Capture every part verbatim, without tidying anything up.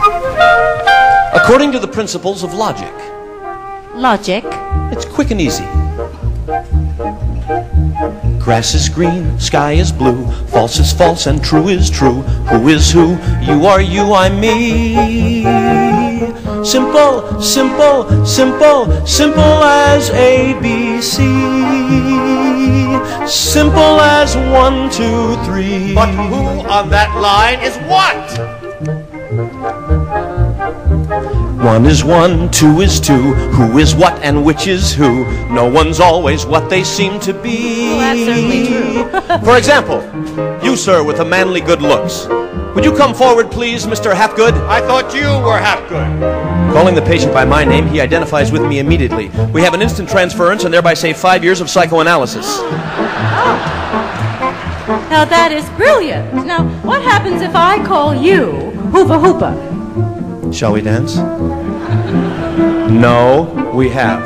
According to the principles of logic. Logic? It's quick and easy. Grass is green, sky is blue, false is false and true is true. Who is who? You are you, I'm me. Simple, simple, simple, simple as A B C. Simple as one, two, three. But who on that line is what? One is one, two is two. Who is what and which is who? No one's always what they seem to be. Well, that's certainly true. For example, you, sir, with the manly good looks. Would you come forward, please, Mister Hapgood? I thought you were Hapgood. Calling the patient by my name, he identifies with me immediately. We have an instant transference and thereby save five years of psychoanalysis. Oh. Now that is brilliant. Now, what happens if I call you Hoopa Hoopa? Shall we dance? No, we have.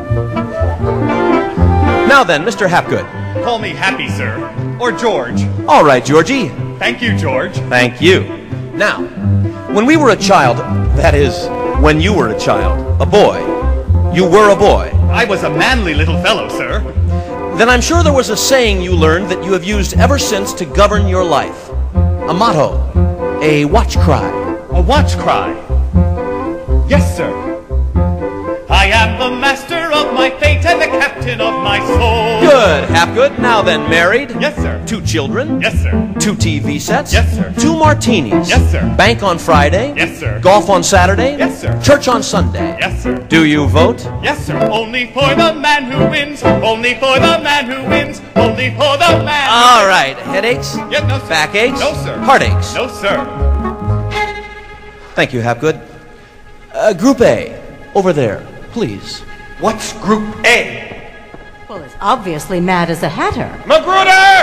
Now then, Mister Hapgood. Call me Happy, sir. Or George. All right, Georgie. Thank you, George. Thank you. Now, when we were a child, that is, when you were a child, a boy, you were a boy. I was a manly little fellow, sir. Then I'm sure there was a saying you learned that you have used ever since to govern your life. A motto, a watch cry. A watch cry. Yes, sir. I am the master of my fate and the captain of my soul. Good, Hapgood. Now then, married? Yes, sir. Two children? Yes, sir. Two T V sets? Yes, sir. Two martinis? Yes, sir. Bank on Friday? Yes, sir. Golf on Saturday? Yes, sir. Church on Sunday? Yes, sir. Do you vote? Yes, sir. Only for the man who wins. Only for the man who wins. Only for the man. All right. Headaches? Yes, no, sir. Backaches? No, sir. Heartaches? No, sir. Thank you, Hapgood. Uh, group A, over there, please. What's Group A? Well, it's obviously Mad as a Hatter. Magruder!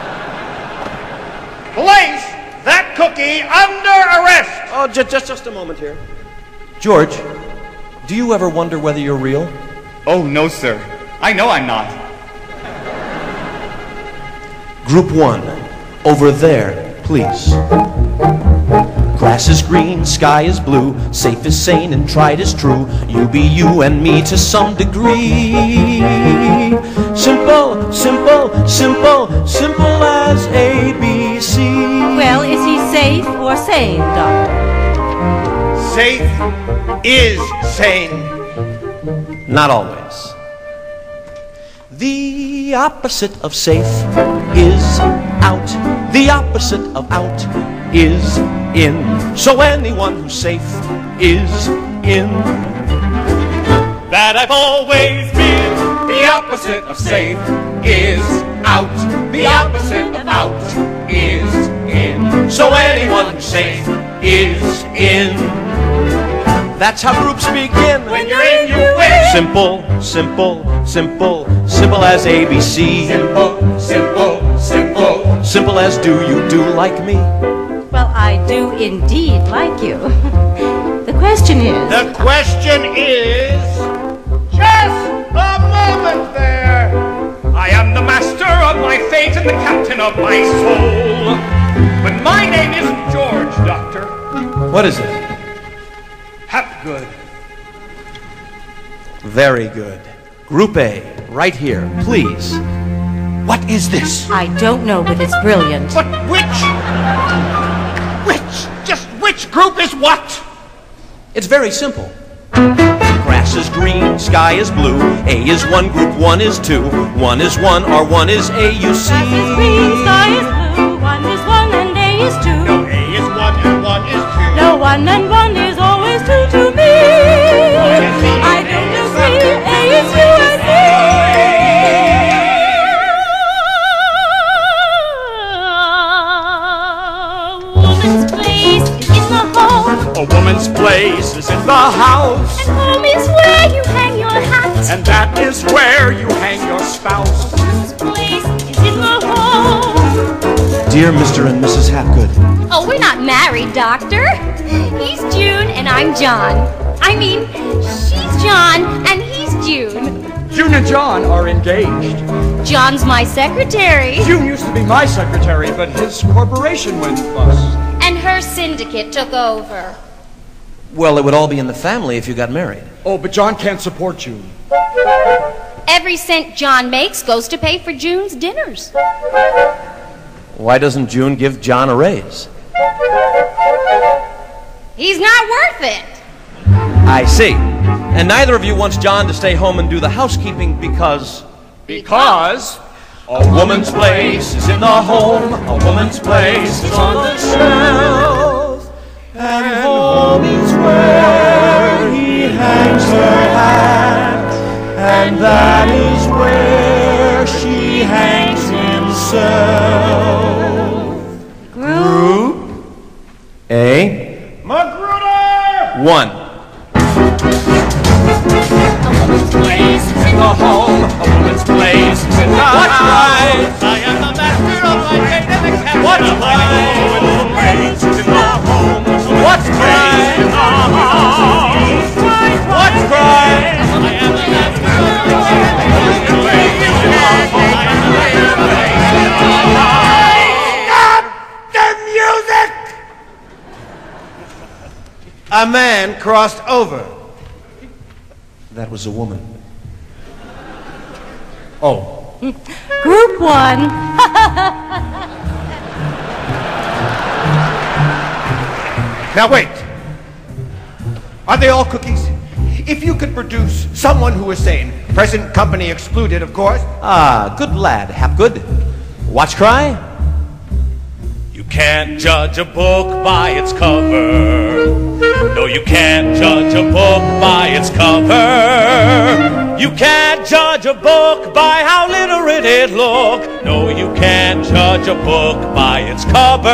Place that cookie under arrest! Oh, just, just, just a moment here. George, do you ever wonder whether you're real? Oh, no, sir. I know I'm not. Group one, over there, please. Grass is green, sky is blue, safe is sane and tried is true. You be you and me to some degree. Simple, simple, simple, simple as A B C. Well, is he safe or sane, Doctor? Safe is sane. Not always. The opposite of safe is out. The opposite of out is in. So anyone who's safe is in. That I've always been. The opposite of safe is out. The opposite of out is in. So anyone who's safe is in. That's how groups begin. When you're in, you win. Simple, simple, simple, simple as A B C. Simple, simple, simple. Simple as do you do like me? Well, I do indeed like you. The question is... The question is... Just a moment there. I am the master of my fate and the captain of my soul. But my name isn't George, Doctor. What is it? Hapgood. Very good. Group A, right here, please. What is this? I don't know, but it's brilliant. But which? Which? Just which group is what? It's very simple. Grass is green, sky is blue. A is one, group one is two. One is one, or one is A, you see. Grass is green, sky is blue. One is one and A is two. No, A is one and one is two. No, one and one is always two to me. I don't agree. A is you and me. Woman's place is in the home. A woman's place is in the house. And home is where you hang your hat. And that is where you hang your spouse. Woman's place is in the home. Dear Mister and Missus Hapgood. Oh, we're not married, Doctor. He's June and I'm John. I mean, she's John and he's June. June and John are engaged. John's my secretary. June used to be my secretary, but his corporation went bust. And her syndicate took over. Well, it would all be in the family if you got married. Oh, but John can't support June. Every cent John makes goes to pay for June's dinners. Why doesn't June give John a raise? He's not worth it. I see. And neither of you wants John to stay home and do the housekeeping because... Because A woman's place is in the home, a woman's place is on the shelf, and home is where he hangs her hat, and that is where she hangs himself. Group A. Magruder! One. Place in the home, a woman's place in the house. I am the master of my fate and the captain What? of my woman's place in the home. What's crime? In the house. What's crime? I am the master of my fate and the captain of my woman's place in the house. Stop the music! A man crossed over. That was a woman. Oh. Group one. Now wait. Are they all cookies? If you could produce someone who is sane, present company excluded, of course. Ah, good lad, Hapgood. Watch cry? You can't judge a book by its cover. No, you can't judge a book by its cover. You can't judge a book by how literate it look. No, you can't judge a book by its cover.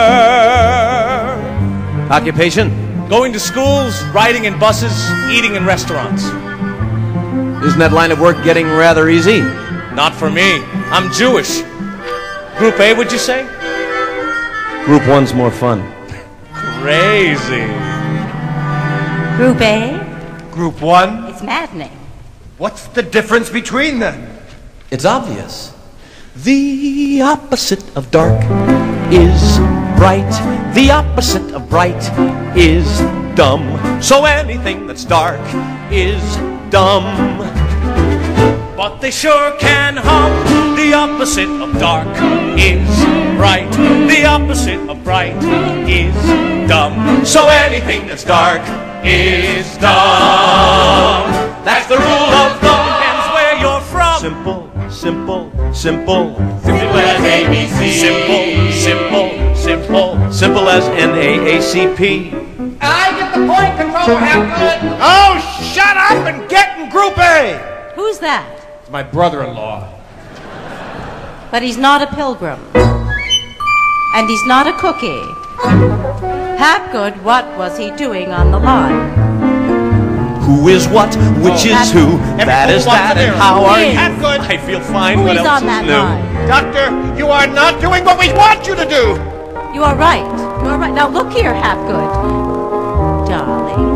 Occupation? Going to schools, riding in buses, eating in restaurants. Isn't that line of work getting rather easy? Not for me. I'm Jewish. Group A, would you say? Group one's more fun. Crazy. Group A. Group one. It's maddening. What's the difference between them? It's obvious. The opposite of dark is bright. The opposite of bright is dumb. So anything that's dark is dumb. But they sure can hum. The opposite of dark is bright. The opposite of bright is dumb. So anything that's dark is dumb. That's the rule of thumb. Depends where you're from. Simple, simple, simple. Simple as A B C. Simple, simple, simple. Simple as N A A C P. I get the point, Controller Hapgood. Oh, shut up and get in Group A. Who's that? It's my brother-in-law. But he's not a pilgrim. And he's not a cookie. Hapgood, what was he doing on the line? Who is what? Which is who? That is that. And how are you? Hapgood. I feel fine. Who What is else on that is new? line? Doctor, you are not doing what we want you to do. You are right. You are right. Now look here, Hapgood. Darling.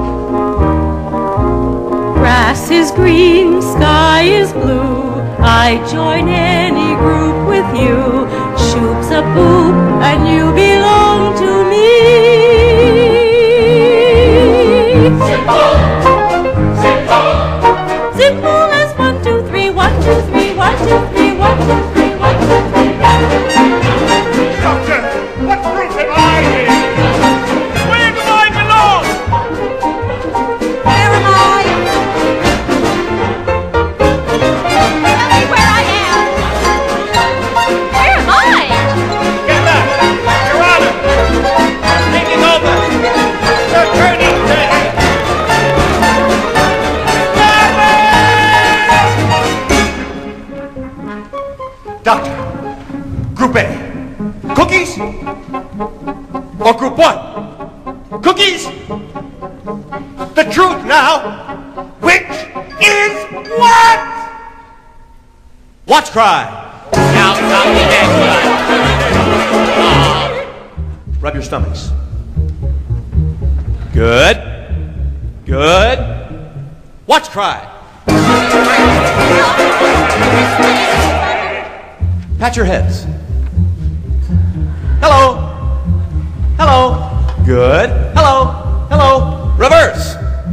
Grass is green, sky is blue. I join any group with you. Shoop's a poop, and you belong to me. Simple, simple, simple as one, two, three, one, two, three, one, two, three, one, two, three, one, two, three. Doctor, what group am I in? Where do I belong? Where am I? Tell me where I am. Where am I? Get back! Your Honor! I'm taking over! Sir Attorney! Doctor, Group A. Cookies? Or Group one? Cookies? The truth now. Which is what? Watch cry. Now, now, Rub your stomachs. Good. Good. Watch cry. Pat your heads. Hello. Hello. Good. Hello. Hello. Reverse.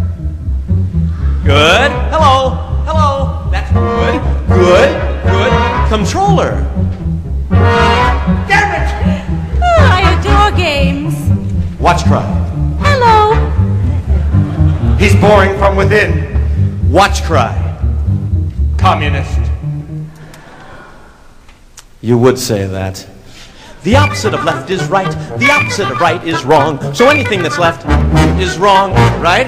Good. Hello. Hello. That's good. Good. Good. Controller. Damn it! Oh, I adore games. Watch cry. Hello. He's boring from within. Watch cry. Communist. You would say that. The opposite of left is right. The opposite of right is wrong. So anything that's left is wrong, right?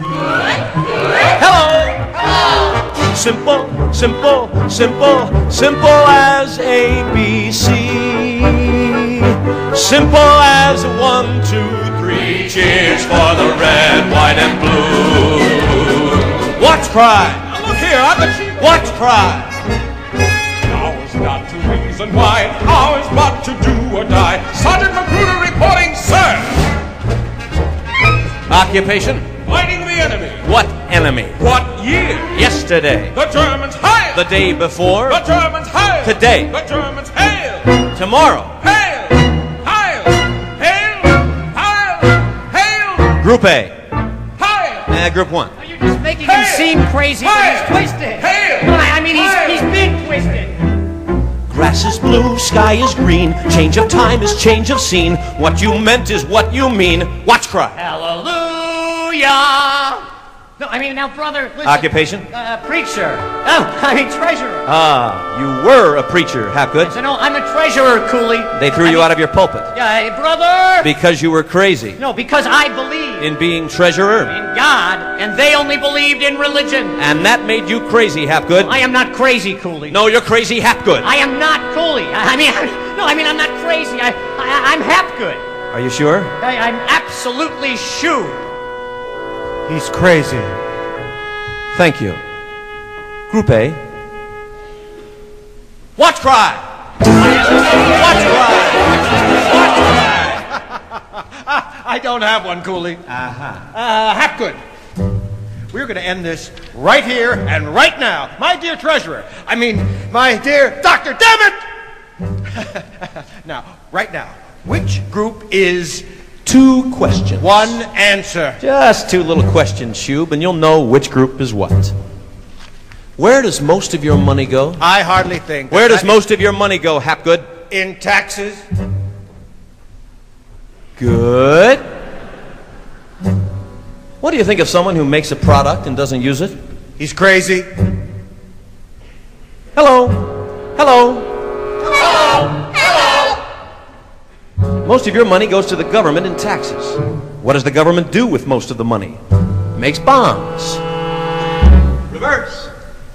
Hello. Hello. Simple, simple, simple, simple as A B C. Simple as one, two, three. Cheers for the red, white, and blue. Watch cry. Look here, I'm the chief. Watch cry. Ours not to reason why, ours but to do or die. Sergeant Magruder reporting, sir. Occupation? Fighting the enemy. What enemy? What year? Yesterday. The Germans hail. The day before. The Germans hail. Today. The Germans hail. Tomorrow. Hail. Hail. Hail. Hail. Hail. Group A. Hail. Uh, group one. You're just making Hail. him seem crazy, but Hail. he's twisted. Hail. No, I I mean, Hail. he's, he's been twisted. Grass is blue, sky is green. Change of time is change of scene. What you meant is what you mean. Watch cry. Hallelujah. No, I mean, now, brother, listen. Occupation? Uh, preacher. Oh, I mean, treasurer. Ah, you were a preacher, Hapgood. So, no, I'm a treasurer, Cooley. They threw I you mean, out of your pulpit Yeah, brother. because you were crazy No, because I believe in being treasurer. in God, and they only believed in religion. And that made you crazy, Hapgood. I am not crazy, Cooley. No, you're crazy, Hapgood. I am not Cooley. I I mean, I, no, I mean, I'm not crazy. I, I, I'm Hapgood. Are you sure? I, I'm absolutely sure. He's crazy. Thank you. Group A. Watch cry. Watch cry. Watch cry. I don't have one, Cooley. Uh-huh. Uh, Hapgood. We're going to end this right here and right now. My dear treasurer. I mean, my dear doctor. Damn it! Now, right now, which group is Two questions. one answer? Just two little questions, Shube, and you'll know which group is what. Where does most of your money go? I hardly think. Where does that- most of your money go, Hapgood? In taxes. Good. What do you think of someone who makes a product and doesn't use it? He's crazy. Hello. Hello. Most of your money goes to the government in taxes. What does the government do with most of the money? Makes bombs. Reverse.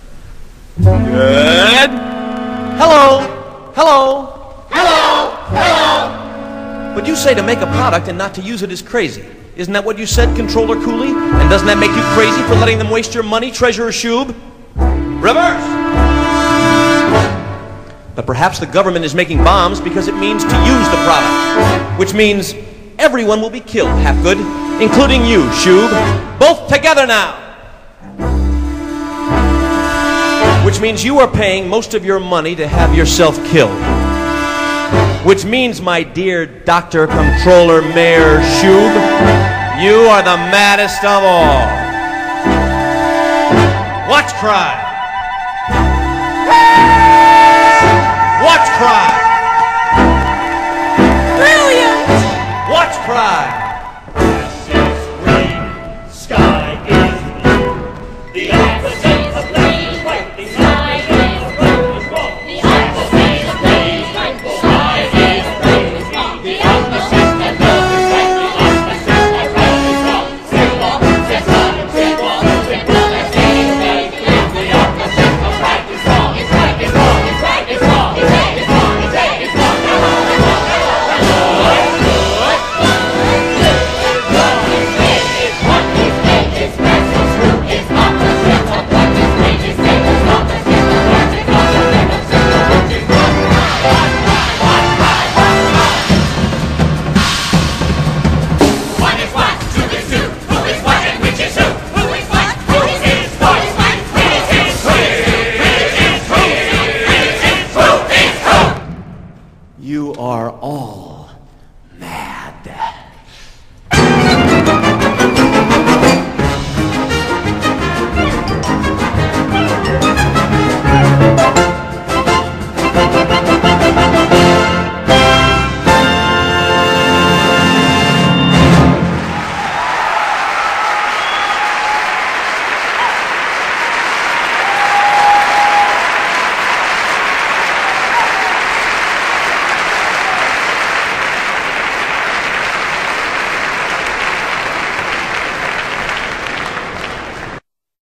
Good. Hello. Hello. Hello. Hello. But you say to make a product and not to use it is crazy. Isn't that what you said, Controller Cooley? And doesn't that make you crazy for letting them waste your money, Treasurer Shube? Reverse. But perhaps the government is making bombs because it means to use the product. Which means everyone will be killed, Hapgood, including you, Shube. Both together now. Which means you are paying most of your money to have yourself killed. Which means, my dear Doctor Controller Mayor Shube, you are the maddest of all. Watch cry. Watch cry. Brilliant. Watch cry.